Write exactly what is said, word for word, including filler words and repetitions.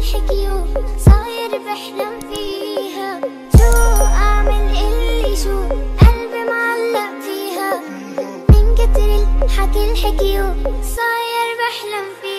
الحكيو صاير بحلم فيها. شو أعمل اللي شو قلبي معلق فيها، من كتر الحكي الحكيو صاير بحلم فيها.